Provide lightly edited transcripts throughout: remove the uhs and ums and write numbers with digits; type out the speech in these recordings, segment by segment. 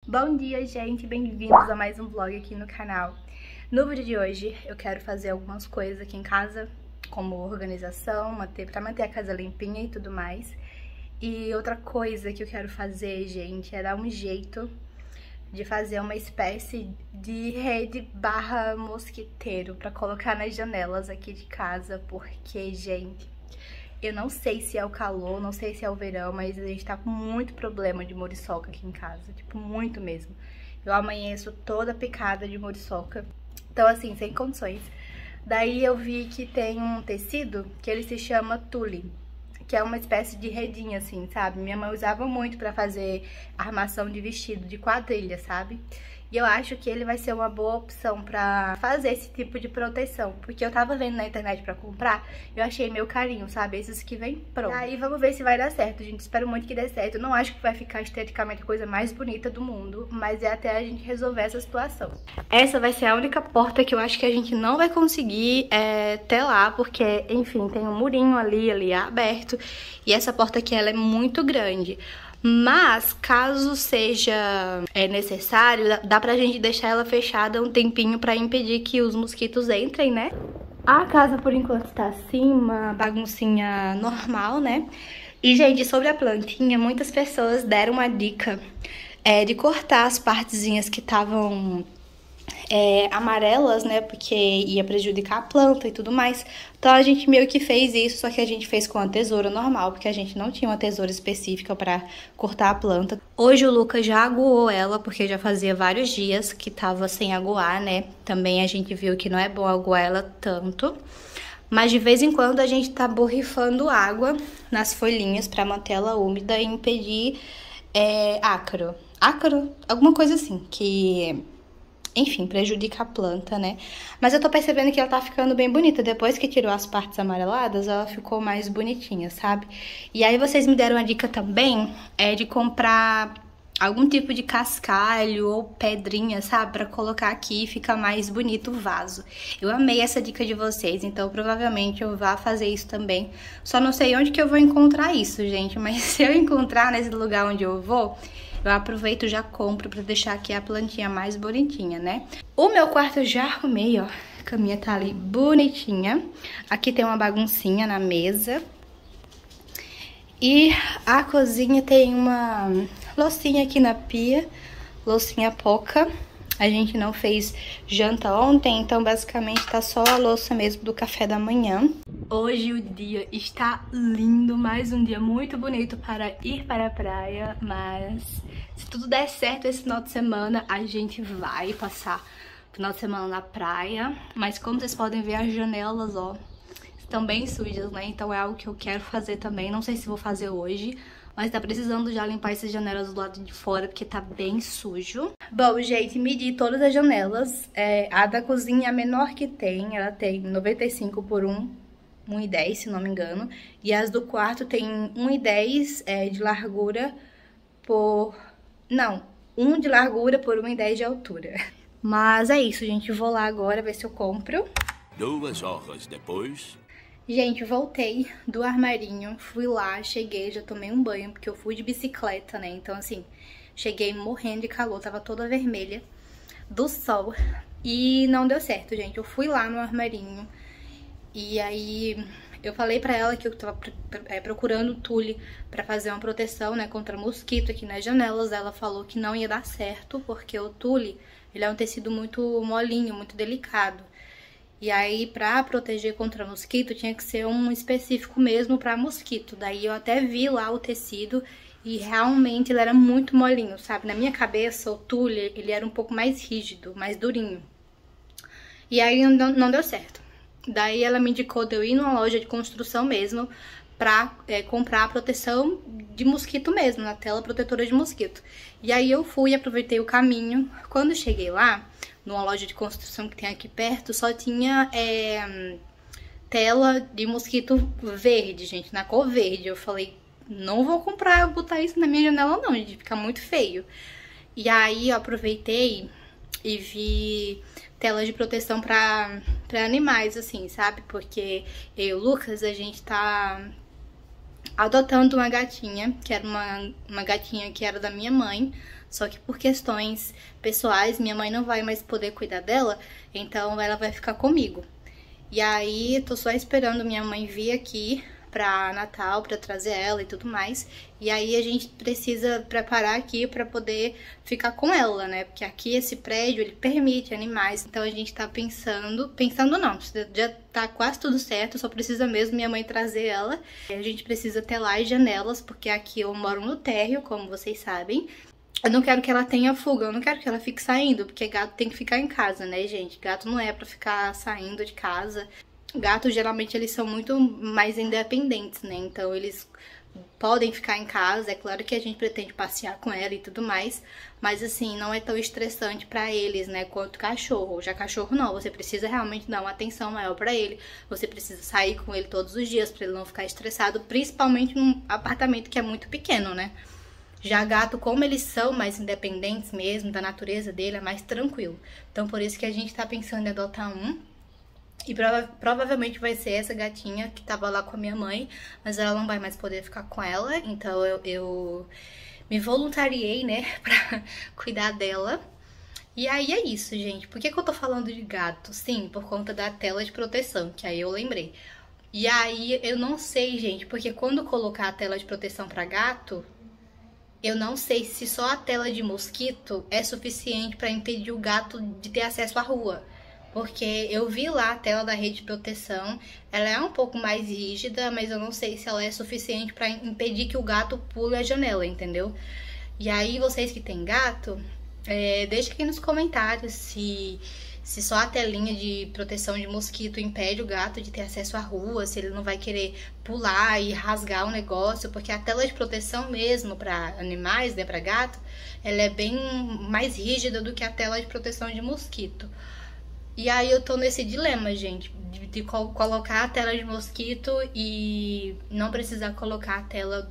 Bom dia, gente! Bem-vindos a mais um vlog aqui no canal. No vídeo de hoje eu quero fazer algumas coisas aqui em casa, como organização, pra manter a casa limpinha e tudo mais. E outra coisa que eu quero fazer, gente, é dar um jeito de fazer uma espécie de rede barra mosquiteiro pra colocar nas janelas aqui de casa, porque, gente, eu não sei se é o calor, não sei se é o verão, mas a gente tá com muito problema de muriçoca aqui em casa, tipo, muito mesmo. Eu amanheço toda picada de muriçoca, então assim, sem condições. Daí eu vi que tem um tecido que ele se chama tule, que é uma espécie de redinha assim, sabe? Minha mãe usava muito pra fazer armação de vestido, de quadrilha, sabe? E eu acho que ele vai ser uma boa opção pra fazer esse tipo de proteção. Porque eu tava vendo na internet pra comprar, eu achei meio carinho, sabe? Esses que vem pronto. Aí vamos ver se vai dar certo, gente. Espero muito que dê certo. Eu não acho que vai ficar esteticamente a coisa mais bonita do mundo, mas é até a gente resolver essa situação. Essa vai ser a única porta que eu acho que a gente não vai conseguir telar, porque, enfim, tem um murinho ali é aberto. E essa porta aqui, ela é muito grande. Mas, caso seja necessário, dá pra gente deixar ela fechada um tempinho pra impedir que os mosquitos entrem, né? A casa, por enquanto, tá assim, uma baguncinha normal, né? E, gente, sobre a plantinha, muitas pessoas deram uma dica de cortar as partezinhas que estavam amarelas, né, porque ia prejudicar a planta e tudo mais. Então a gente meio que fez isso, só que a gente fez com a tesoura normal, porque a gente não tinha uma tesoura específica pra cortar a planta. Hoje o Lucas já aguou ela, porque já fazia vários dias que tava sem aguar, né. Também a gente viu que não é bom aguar ela tanto. Mas de vez em quando a gente tá borrifando água nas folhinhas pra manter ela úmida e impedir ácaro. Ácaro? Alguma coisa assim, que... enfim, prejudica a planta, né? Mas eu tô percebendo que ela tá ficando bem bonita. Depois que tirou as partes amareladas, ela ficou mais bonitinha, sabe? E aí vocês me deram a dica também de comprar algum tipo de cascalho ou pedrinha, sabe? Pra colocar aqui e fica mais bonito o vaso. Eu amei essa dica de vocês, então provavelmente eu vá fazer isso também. Só não sei onde que eu vou encontrar isso, gente. Mas se eu encontrar nesse lugar onde eu vou... eu aproveito e já compro pra deixar aqui a plantinha mais bonitinha, né? O meu quarto eu já arrumei, ó. A caminha tá ali bonitinha. Aqui tem uma baguncinha na mesa. E a cozinha tem uma loucinha aqui na pia. Loucinha pouca. A gente não fez janta ontem, então basicamente tá só a louça mesmo do café da manhã. Hoje o dia está lindo, mais um dia muito bonito para ir para a praia, mas se tudo der certo esse final de semana, a gente vai passar o final de semana na praia. Mas como vocês podem ver, as janelas, ó, estão bem sujas, né? Então é algo que eu quero fazer também, não sei se vou fazer hoje, mas tá precisando já limpar essas janelas do lado de fora, porque tá bem sujo. Bom, gente, medi todas as janelas. A da cozinha é a menor que tem, ela tem 95 por 1,10, se não me engano. E as do quarto tem 1,10 de largura por... não, 1 de largura por 1,10 de altura. Mas é isso, gente. Vou lá agora ver se eu compro. 2 horas depois... gente, voltei do armarinho, fui lá, cheguei, já tomei um banho, porque eu fui de bicicleta, né? Então, assim, cheguei morrendo de calor, tava toda vermelha do sol. E não deu certo, gente. Eu fui lá no armarinho e aí eu falei pra ela que eu tava procurando tule pra fazer uma proteção, né, contra mosquito aqui nas janelas. Ela falou que não ia dar certo, porque o tule, ele é um tecido muito molinho, muito delicado. E aí, pra proteger contra mosquito, tinha que ser um específico mesmo pra mosquito. Daí eu até vi lá o tecido e realmente ele era muito molinho, sabe? Na minha cabeça, o tule, ele era um pouco mais rígido, mais durinho. E aí não deu certo. Daí ela me indicou de eu ir numa loja de construção mesmo pra comprar a proteção de mosquito mesmo, na tela protetora de mosquito. E aí eu fui, aproveitei o caminho. Quando cheguei lá, numa loja de construção que tem aqui perto, só tinha tela de mosquito verde, gente, na cor verde. Eu falei, não vou comprar, eu botar isso na minha janela não, gente, fica muito feio. E aí eu aproveitei e vi tela de proteção pra animais, assim, sabe? Porque eu e o Lucas, a gente tá adotando uma gatinha, que era uma gatinha que era da minha mãe. Só que por questões pessoais, minha mãe não vai mais poder cuidar dela, então ela vai ficar comigo. E aí, tô só esperando minha mãe vir aqui pra Natal, pra trazer ela e tudo mais. E aí a gente precisa preparar aqui pra poder ficar com ela, né? Porque aqui esse prédio, ele permite animais. Então a gente tá pensando não, já tá quase tudo certo, só precisa mesmo minha mãe trazer ela. A gente precisa ter lá as janelas, porque aqui eu moro no térreo, como vocês sabem. Eu não quero que ela tenha fuga, eu não quero que ela fique saindo, porque gato tem que ficar em casa, né, gente? Gato não é pra ficar saindo de casa. Gatos, geralmente, eles são muito mais independentes, né? Então, eles podem ficar em casa. É claro que a gente pretende passear com ela e tudo mais, mas, assim, não é tão estressante pra eles, né? Quanto cachorro. Já cachorro, não. Você precisa realmente dar uma atenção maior pra ele. Você precisa sair com ele todos os dias pra ele não ficar estressado, principalmente num apartamento que é muito pequeno, né? Já gato, como eles são mais independentes mesmo, da natureza dele, é mais tranquilo. Então, por isso que a gente tá pensando em adotar um. E provavelmente vai ser essa gatinha que tava lá com a minha mãe, mas ela não vai mais poder ficar com ela, então eu me voluntariei, né, pra cuidar dela. E aí é isso, gente. Por que eu tô falando de gato? Sim, por conta da tela de proteção, que aí eu lembrei. E aí eu não sei, gente, porque quando colocar a tela de proteção pra gato, eu não sei se só a tela de mosquito é suficiente para impedir o gato de ter acesso à rua. Porque eu vi lá a tela da rede de proteção, ela é um pouco mais rígida, mas eu não sei se ela é suficiente para impedir que o gato pule a janela, entendeu? E aí, vocês que têm gato, deixa aqui nos comentários se só a telinha de proteção de mosquito impede o gato de ter acesso à rua, se ele não vai querer pular e rasgar o negócio, porque a tela de proteção mesmo para animais, né, para gato, ela é bem mais rígida do que a tela de proteção de mosquito. E aí eu tô nesse dilema, gente, de colocar a tela de mosquito e não precisar colocar a tela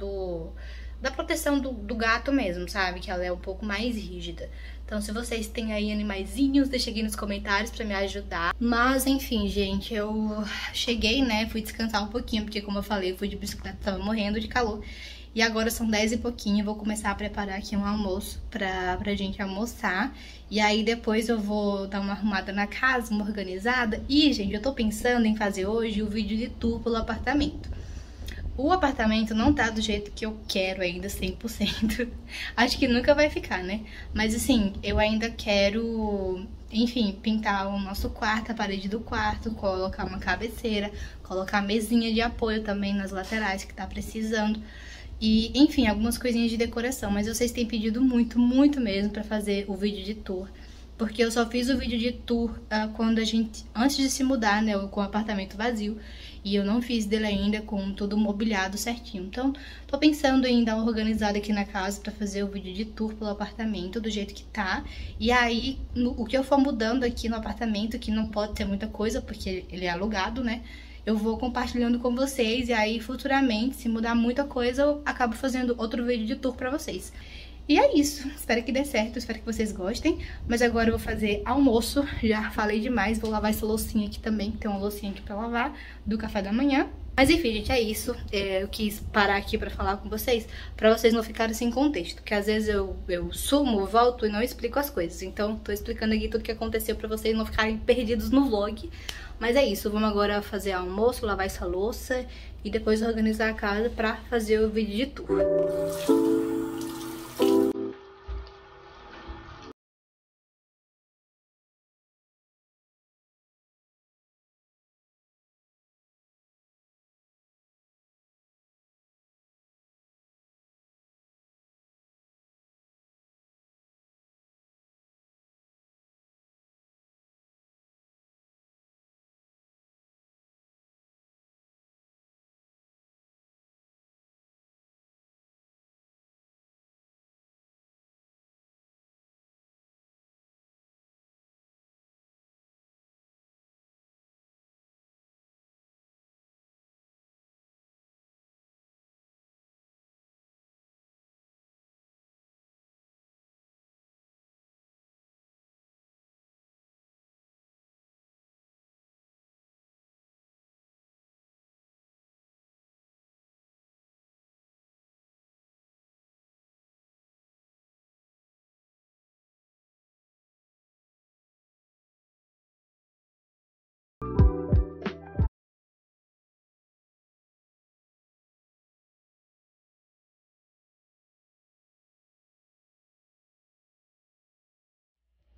da proteção do gato mesmo, sabe? Que ela é um pouco mais rígida. Então, se vocês têm aí animaizinhos, deixa aqui nos comentários pra me ajudar. Mas, enfim, gente, eu cheguei, né? Fui descansar um pouquinho, porque como eu falei, eu fui de bicicleta, tava morrendo de calor. E agora são 10 e pouquinho, eu vou começar a preparar aqui um almoço pra gente almoçar. E aí depois eu vou dar uma arrumada na casa, uma organizada. E, gente, eu tô pensando em fazer hoje o vídeo de tour pelo apartamento. O apartamento não tá do jeito que eu quero ainda, 100%. Acho que nunca vai ficar, né? Mas assim, eu ainda quero, enfim, pintar o nosso quarto, a parede do quarto, colocar uma cabeceira, colocar mesinha de apoio também nas laterais que tá precisando. E, enfim, algumas coisinhas de decoração. Mas vocês têm pedido muito, muito mesmo pra fazer o vídeo de tour. Porque eu só fiz o vídeo de tour quando a gente, antes de se mudar, né, com o apartamento vazio. E eu não fiz dele ainda com tudo mobiliado certinho. Então, tô pensando em dar uma organizada aqui na casa pra fazer o vídeo de tour pelo apartamento, do jeito que tá. E aí, o que eu for mudando aqui no apartamento, que não pode ter muita coisa, porque ele é alugado, né? Eu vou compartilhando com vocês e aí, futuramente, se mudar muita coisa, eu acabo fazendo outro vídeo de tour pra vocês. E é isso, espero que dê certo, espero que vocês gostem. Mas agora eu vou fazer almoço, já falei demais, vou lavar essa loucinha aqui também, que tem uma loucinha aqui pra lavar, do café da manhã. Mas enfim, gente, é isso. Eu quis parar aqui pra falar com vocês, pra vocês não ficarem sem contexto. Porque às vezes eu sumo, volto e não explico as coisas. Então, tô explicando aqui tudo que aconteceu pra vocês não ficarem perdidos no vlog. Mas é isso, vamos agora fazer almoço, lavar essa louça e depois organizar a casa pra fazer o vídeo de tour.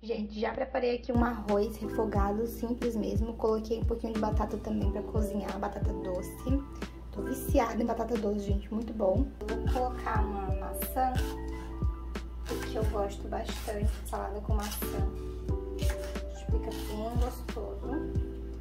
Gente, já preparei aqui um arroz refogado, simples mesmo. Coloquei um pouquinho de batata também pra cozinhar, batata doce. Tô viciada em batata doce, gente, muito bom. Vou colocar uma maçã, porque eu gosto bastante de salada com maçã. Fica bem gostoso.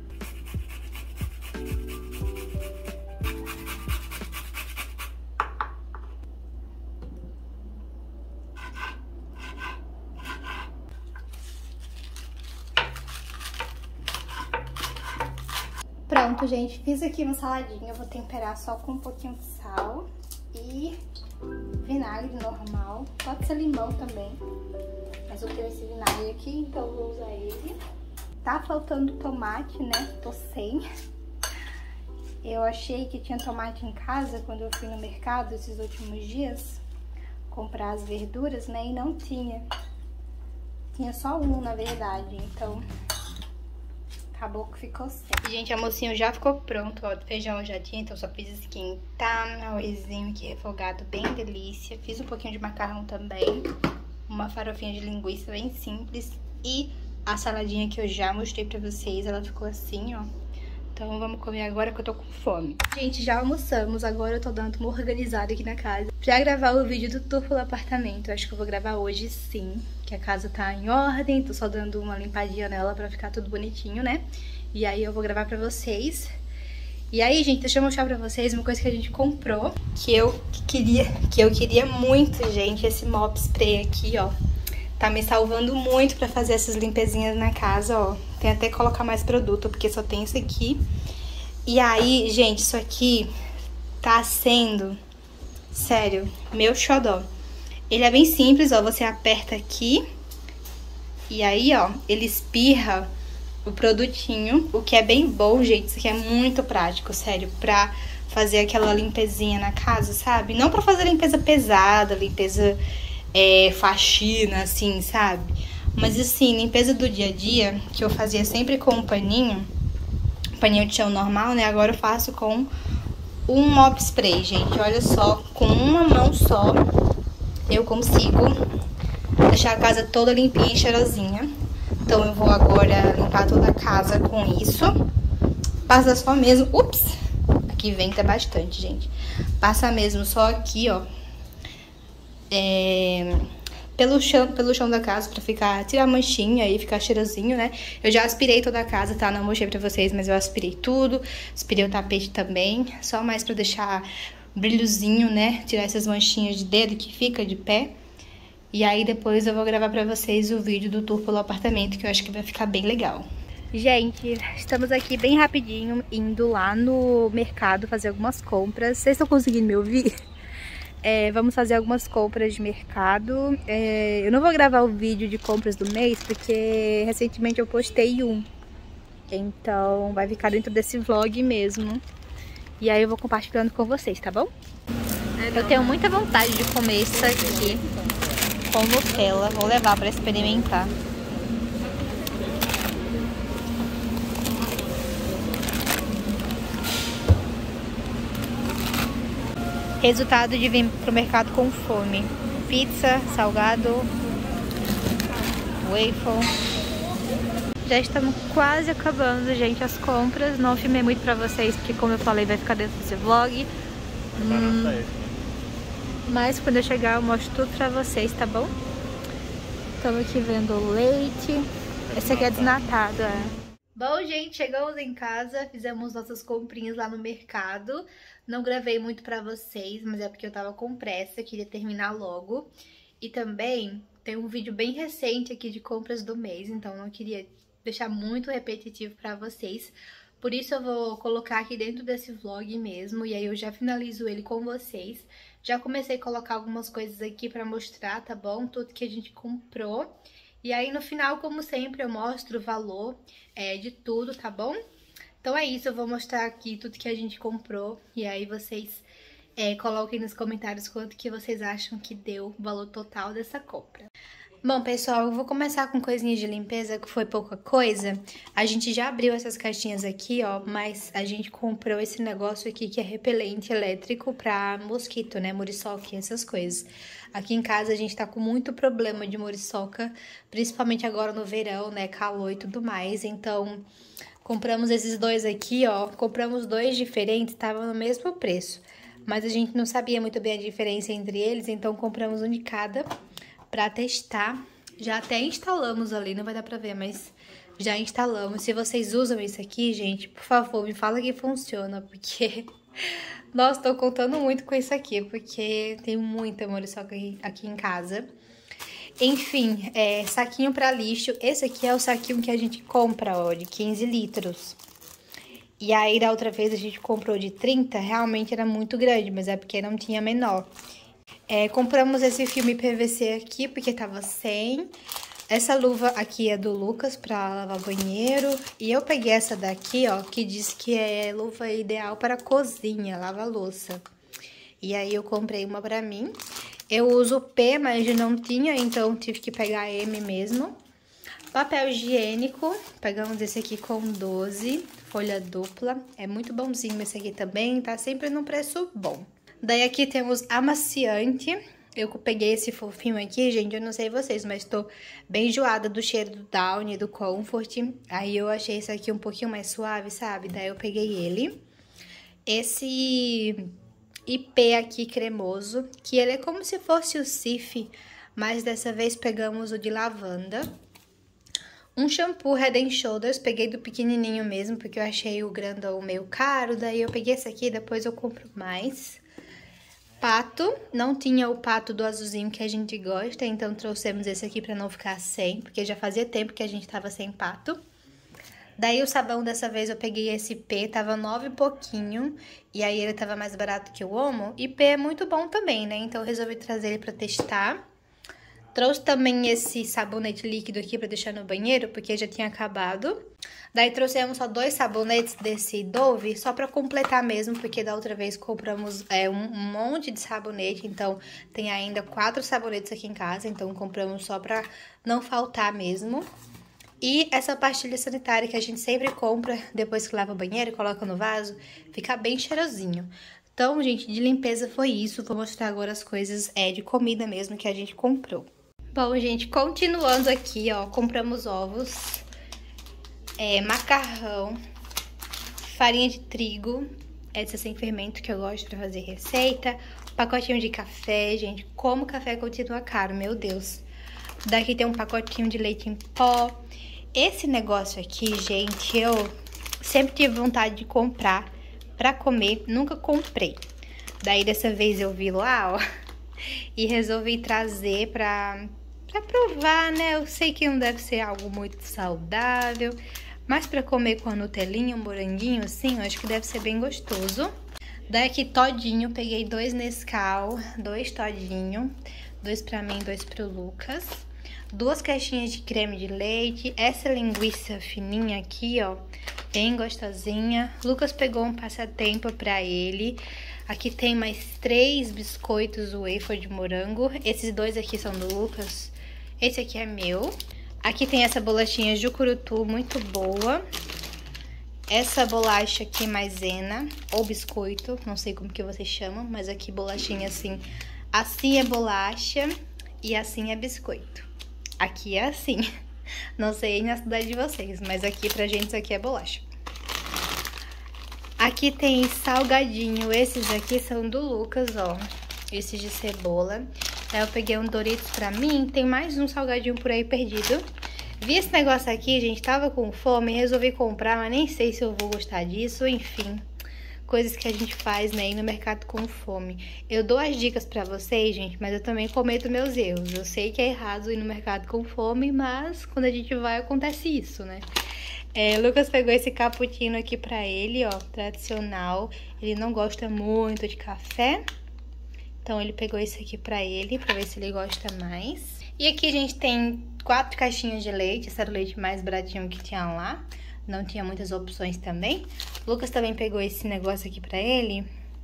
Pronto, gente, fiz aqui uma saladinha. Eu vou temperar só com um pouquinho de sal e vinagre normal. Pode ser limão também, mas eu tenho esse vinagre aqui, então eu vou usar ele. Tá faltando tomate, né? Tô sem. Eu achei que tinha tomate em casa quando eu fui no mercado esses últimos dias comprar as verduras, né? E não tinha. Tinha só um, na verdade, então acabou que ficou sem. Gente, almocinho já ficou pronto, ó. O feijão eu já tinha, então só fiz esquentar. Arrozinho aqui refogado, bem delícia. Fiz um pouquinho de macarrão também. Uma farofinha de linguiça bem simples. E a saladinha que eu já mostrei pra vocês, ela ficou assim, ó. Então vamos comer agora que eu tô com fome. Gente, já almoçamos, agora eu tô dando uma organizada aqui na casa pra gravar o vídeo do tour pelo apartamento. Eu acho que eu vou gravar hoje sim, que a casa tá em ordem, tô só dando uma limpadinha nela pra ficar tudo bonitinho, né? E aí eu vou gravar pra vocês. E aí, gente, deixa eu mostrar pra vocês uma coisa que a gente comprou, que eu queria muito, gente, esse mop spray aqui, ó. Tá me salvando muito pra fazer essas limpezinhas na casa, ó. Tem até que colocar mais produto, porque só tem isso aqui. E aí, gente, isso aqui tá sendo, sério, meu xodó. Ele é bem simples, ó. Você aperta aqui e aí, ó, ele espirra o produtinho, o que é bem bom, gente. Isso aqui é muito prático, sério, pra fazer aquela limpezinha na casa, sabe? Não pra fazer limpeza pesada, limpeza... faxina, assim, sabe? Mas assim, limpeza do dia a dia, que eu fazia sempre com um paninho de chão normal, né? Agora eu faço com um mop spray, gente. Olha só, com uma mão só eu consigo deixar a casa toda limpinha e cheirosinha. Então eu vou agora limpar toda a casa com isso. Passa só mesmo... Ups! Aqui venta bastante, gente. Passa mesmo só aqui, ó. Pelo chão da casa pra tirar a manchinha e ficar cheirosinho, né? Eu já aspirei toda a casa, tá? Não mostrei pra vocês, mas eu aspirei tudo. Aspirei o tapete também, só mais pra deixar brilhozinho, né? Tirar essas manchinhas de dedo que fica de pé. E aí depois eu vou gravar pra vocês o vídeo do tour pelo apartamento, que eu acho que vai ficar bem legal. Gente, estamos aqui bem rapidinho, indo lá no mercado fazer algumas compras. Vocês estão conseguindo me ouvir? Vamos fazer algumas compras de mercado. Eu não vou gravar o vídeo de compras do mês, porque recentemente eu postei um. Então vai ficar dentro desse vlog mesmo. E aí eu vou compartilhando com vocês, tá bom? Eu tenho muita vontade de comer isso aqui com Nutella. Vou levar pra experimentar. Resultado de vir pro mercado com fome. Pizza, salgado, waffle. Já estamos quase acabando, gente, as compras. Não filmei muito pra vocês, porque como eu falei, vai ficar dentro desse vlog. Mas quando eu chegar eu mostro tudo pra vocês, tá bom? Estamos aqui vendo o leite. Esse aqui é desnatado, Bom, gente, chegamos em casa, fizemos nossas comprinhas lá no mercado. Não gravei muito pra vocês, mas é porque eu tava com pressa, queria terminar logo. E também tem um vídeo bem recente aqui de compras do mês, então não queria deixar muito repetitivo pra vocês. Por isso eu vou colocar aqui dentro desse vlog mesmo, e aí eu já finalizo ele com vocês. Já comecei a colocar algumas coisas aqui pra mostrar, tá bom? Tudo que a gente comprou. E aí no final, como sempre, eu mostro o valor de tudo, tá bom? Então é isso, eu vou mostrar aqui tudo que a gente comprou. E aí vocês coloquem nos comentários quanto que vocês acham que deu o valor total dessa compra. Bom, pessoal, eu vou começar com coisinhas de limpeza, que foi pouca coisa. A gente já abriu essas caixinhas aqui, ó, mas a gente comprou esse negócio aqui que é repelente elétrico pra mosquito, né, muriçoca e essas coisas. Aqui em casa a gente tá com muito problema de muriçoca, principalmente agora no verão, né, calor e tudo mais. Então, compramos esses dois aqui, ó, compramos dois diferentes, tava no mesmo preço. Mas a gente não sabia muito bem a diferença entre eles, então compramos um de cada pra testar. Já até instalamos ali, não vai dar pra ver, mas já instalamos. Se vocês usam isso aqui, gente, por favor, me fala que funciona, porque... Nossa, tô contando muito com isso aqui, porque tem muita muriçoca aqui em casa. Enfim, saquinho pra lixo. Esse aqui é o saquinho que a gente compra, ó, de 15 litros. E aí, da outra vez, a gente comprou de 30, realmente era muito grande, mas é porque não tinha menor. Compramos esse filme PVC aqui, porque tava sem. Essa luva aqui é do Lucas pra lavar banheiro. E eu peguei essa daqui, ó, que diz que é luva ideal para cozinha, lava louça. E aí eu comprei uma pra mim. Eu uso P, mas não tinha, então tive que pegar M mesmo. Papel higiênico, pegamos esse aqui com 12, folha dupla. É muito bonzinho esse aqui também, tá sempre num preço bom. Daí aqui temos amaciante. Eu peguei esse fofinho aqui, gente, eu não sei vocês, mas tô bem enjoada do cheiro do Downy, do Comfort. Aí eu achei esse aqui um pouquinho mais suave, sabe? Daí eu peguei ele. Esse IP aqui cremoso, que ele é como se fosse o Cif, mas dessa vez pegamos o de lavanda. Um shampoo Head and Shoulders, peguei do pequenininho mesmo, porque eu achei o grandão meio caro. Daí eu peguei esse aqui, depois eu compro mais. Pato, não tinha o pato do azulzinho que a gente gosta, então trouxemos esse aqui pra não ficar sem, porque já fazia tempo que a gente tava sem pato. Daí o sabão dessa vez eu peguei esse P, tava 9 e pouquinho, e aí ele tava mais barato que o Omo, e P é muito bom também, né, então eu resolvi trazer ele pra testar. Trouxe também esse sabonete líquido aqui pra deixar no banheiro, porque já tinha acabado. Daí trouxemos só 2 sabonetes desse Dove, só pra completar mesmo, porque da outra vez compramos um monte de sabonete, então tem ainda 4 sabonetes aqui em casa, então compramos só pra não faltar mesmo. E essa pastilha sanitária que a gente sempre compra depois que lava o banheiro, coloca no vaso, fica bem cheirosinho. Então, gente, de limpeza foi isso, vou mostrar agora as coisas de comida mesmo que a gente comprou. Bom, gente, continuando aqui, ó, compramos ovos, macarrão, farinha de trigo, essa sem fermento que eu gosto pra fazer receita, pacotinho de café, gente, como o café continua caro, meu Deus. Daqui tem um pacotinho de leite em pó. Esse negócio aqui, gente, eu sempre tive vontade de comprar pra comer, nunca comprei. Daí dessa vez eu vi lá, ó, e resolvi trazer pra provar, né? Eu sei que não deve ser algo muito saudável, mas pra comer com a Nutelinha, um moranguinho assim, eu acho que deve ser bem gostoso. Daí aqui todinho, peguei 2 Nescau, 2 todinho, 2 pra mim, 2 pro Lucas. 2 caixinhas de creme de leite, essa linguiça fininha aqui, ó, bem gostosinha. Lucas pegou um passatempo pra ele. Aqui tem mais 3 biscoitos wafer de morango. Esses 2 aqui são do Lucas. Esse aqui é meu. Aqui tem essa bolachinha Jucurutu, muito boa. Essa bolacha aqui maisena, ou biscoito, não sei como que vocês chamam, mas aqui bolachinha assim é bolacha e assim é biscoito. Aqui é assim, não sei aí na cidade de vocês, mas aqui pra gente isso aqui é bolacha. Aqui tem salgadinho, esses aqui são do Lucas, ó, esses de cebola. Aí eu peguei um Doritos pra mim, tem mais um salgadinho por aí perdido. Vi esse negócio aqui, gente, tava com fome, resolvi comprar, mas nem sei se eu vou gostar disso, enfim. Coisas que a gente faz, né, ir no mercado com fome. Eu dou as dicas pra vocês, gente, mas eu também cometo meus erros. Eu sei que é errado ir no mercado com fome, mas quando a gente vai, acontece isso, né? O Lucas pegou esse cappuccino aqui pra ele, ó, tradicional. Ele não gosta muito de café, então ele pegou esse aqui pra ele, pra ver se ele gosta mais. E aqui a gente tem 4 caixinhas de leite, esse era o leite mais baratinho que tinha lá. Não tinha muitas opções também. O Lucas também pegou esse negócio aqui pra ele.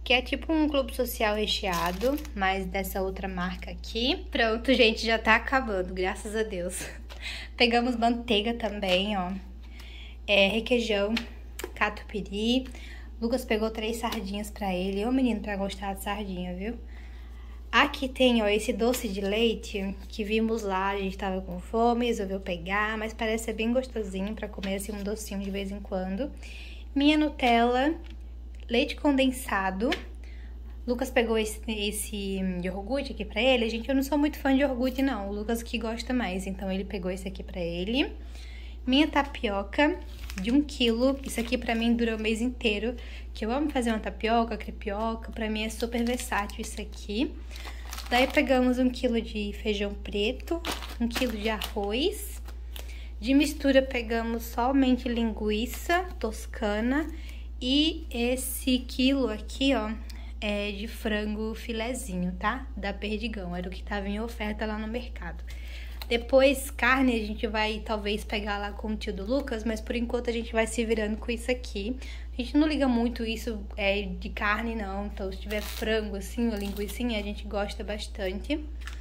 que é tipo um clube social recheado, mas dessa outra marca aqui. Pronto, gente, já tá acabando, graças a Deus. Pegamos manteiga também, ó. Requeijão, catupiry. Lucas pegou 3 sardinhas pra ele. Ô, menino, pra gostar de sardinha, viu? Aqui tem, ó, esse doce de leite que vimos lá. A gente tava com fome, resolveu pegar, mas parece ser bem gostosinho pra comer assim um docinho de vez em quando. Minha Nutella, leite condensado. Lucas pegou esse iogurte aqui pra ele. Gente, eu não sou muito fã de iogurte, não. O Lucas que gosta mais, então ele pegou esse aqui pra ele. Minha tapioca de 1 quilo. Isso aqui pra mim dura o mês inteiro. Que eu amo fazer uma tapioca, crepioca. Pra mim é super versátil isso aqui. Daí pegamos 1 quilo de feijão preto. 1 quilo de arroz. De mistura pegamos somente linguiça toscana. E esse quilo aqui, ó, é de frango filezinho, tá? Da Perdigão. Era o que tava em oferta lá no mercado. Depois, carne, a gente vai talvez pegar lá com o tio do Lucas, mas por enquanto a gente vai se virando com isso aqui. A gente não liga muito isso de carne, não. Então, se tiver frango, assim, ou linguicinha, a gente gosta bastante.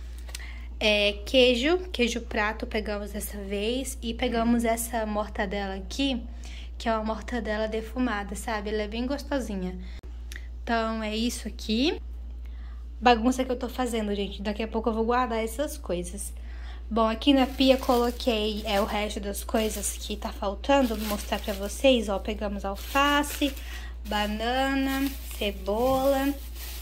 Queijo prato pegamos dessa vez. E pegamos essa mortadela aqui, que é uma mortadela defumada, sabe? Ela é bem gostosinha. Então, é isso aqui. Bagunça que eu tô fazendo, gente. Daqui a pouco eu vou guardar essas coisas. Bom, aqui na pia coloquei o resto das coisas que tá faltando. Vou mostrar pra vocês, ó. Pegamos alface, banana, cebola,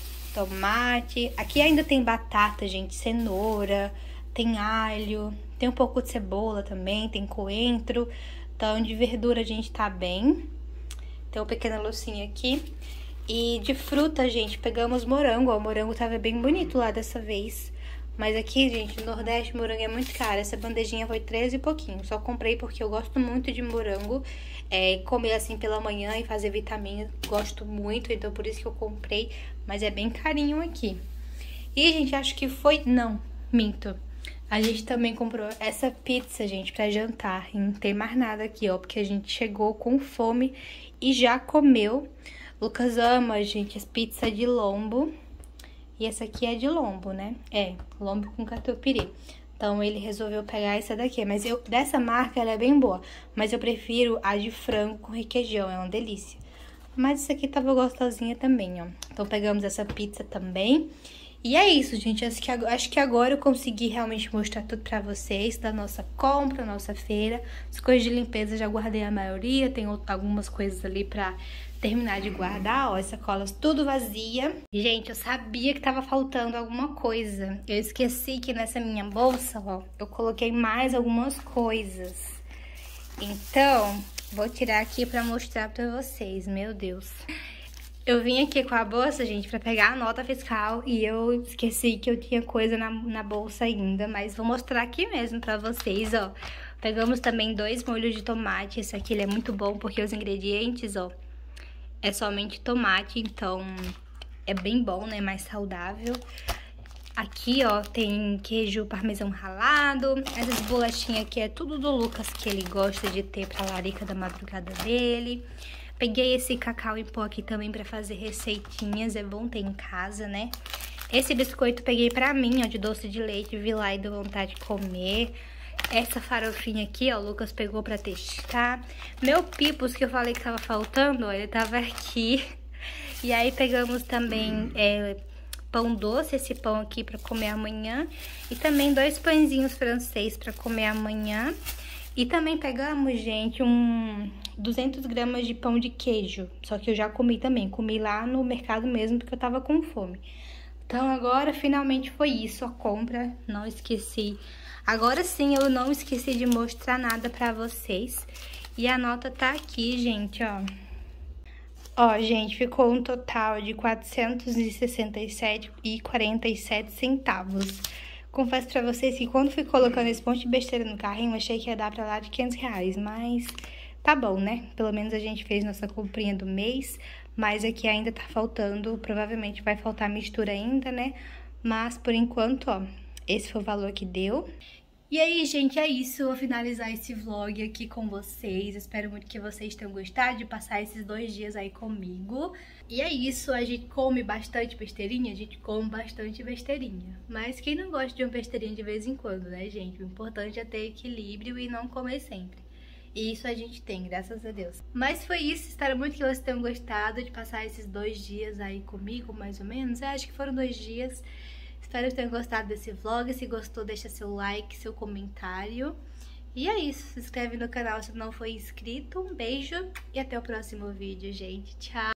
tomate. Aqui ainda tem batata, gente, cenoura, tem alho, tem um pouco de cebola também, tem coentro. Então, de verdura a gente tá bem. Tem uma pequena loucinha aqui. E de fruta, gente, pegamos morango. Ó, o morango tava bem bonito lá dessa vez. Mas aqui, gente, no Nordeste, morango é muito caro. Essa bandejinha foi 13 e pouquinho. Só comprei porque eu gosto muito de morango. Comer assim pela manhã e fazer vitamina, gosto muito. Então, por isso que eu comprei. Mas é bem carinho aqui. E, gente, acho que foi... Não, minto. A gente também comprou essa pizza, gente, pra jantar. E não tem mais nada aqui, ó. Porque a gente chegou com fome e já comeu. Lucas ama, gente, as pizzas de lombo. E essa aqui é de lombo, né? Lombo com catupiry. Então, ele resolveu pegar essa daqui. Mas dessa marca, ela é bem boa. Mas eu prefiro a de frango com requeijão. É uma delícia. Mas essa aqui tava gostosinha também, ó. Então, pegamos essa pizza também. E é isso, gente. Acho que agora eu consegui realmente mostrar tudo pra vocês. Da nossa compra, nossa feira. As coisas de limpeza já guardei a maioria. Tem algumas coisas ali pra terminar de guardar, ó, as sacolas tudo vazia. Gente, eu sabia que tava faltando alguma coisa. Eu esqueci que nessa minha bolsa, ó, eu coloquei mais algumas coisas. Então, vou tirar aqui pra mostrar pra vocês, meu Deus. Eu vim aqui com a bolsa, gente, pra pegar a nota fiscal e eu esqueci que eu tinha coisa na bolsa ainda, mas vou mostrar aqui mesmo pra vocês, ó. Pegamos também 2 molhos de tomate, esse aqui ele é muito bom porque os ingredientes, ó, é somente tomate, então é bem bom, né? Mais saudável. Aqui, ó, tem queijo parmesão ralado. Essas bolachinhas aqui é tudo do Lucas, que ele gosta de ter pra larica da madrugada dele. Peguei esse cacau em pó aqui também pra fazer receitinhas, é bom ter em casa, né? Esse biscoito peguei pra mim, ó, de doce de leite, vi lá e deu vontade de comer. Essa farofinha aqui, ó, o Lucas pegou pra testar. Meu pipos, que eu falei que tava faltando, ó, ele tava aqui. E aí pegamos também pão doce, esse pão aqui pra comer amanhã. E também 2 pãezinhos francês pra comer amanhã. E também pegamos, gente, 200 gramas de pão de queijo. Só que eu já comi também, comi lá no mercado mesmo porque eu tava com fome. Então agora finalmente foi isso, a compra, não esqueci. Agora sim, eu não esqueci de mostrar nada pra vocês. E a nota tá aqui, gente, ó. Ó, gente, ficou um total de R$ 467,47 centavos. Confesso pra vocês que quando fui colocando esse monte de besteira no carrinho, achei que ia dar pra lá de R$ 500, mas tá bom, né? Pelo menos a gente fez nossa comprinha do mês, mas aqui ainda tá faltando, provavelmente vai faltar mistura ainda, né? Mas por enquanto, ó, esse foi o valor que deu. E aí, gente, é isso. Eu vou finalizar esse vlog aqui com vocês. Espero muito que vocês tenham gostado de passar esses 2 dias aí comigo. E é isso, a gente come bastante besteirinha? A gente come bastante besteirinha. Mas quem não gosta de uma besteirinha de vez em quando, né, gente? O importante é ter equilíbrio e não comer sempre. E isso a gente tem, graças a Deus. Mas foi isso, espero muito que vocês tenham gostado de passar esses 2 dias aí comigo, mais ou menos. Eu acho que foram 2 dias. Espero que tenham gostado desse vlog. Se gostou, deixa seu like, seu comentário. E é isso, se inscreve no canal se não for inscrito. Um beijo e até o próximo vídeo, gente. Tchau!